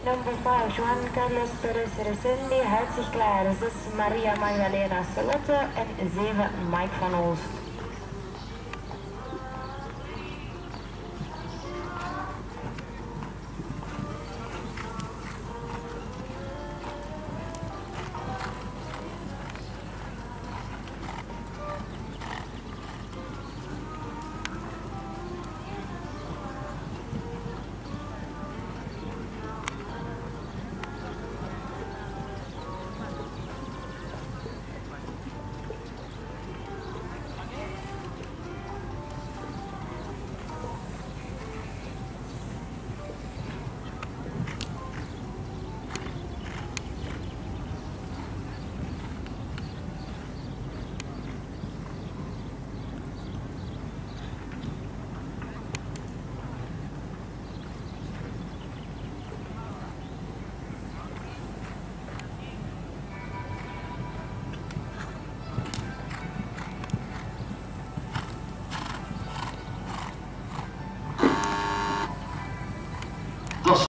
Number 5, Juan Carlos Perez Resendi, houdt zich klaar. 6, Maria Magdalena Salotto en 7, Mike van Oost.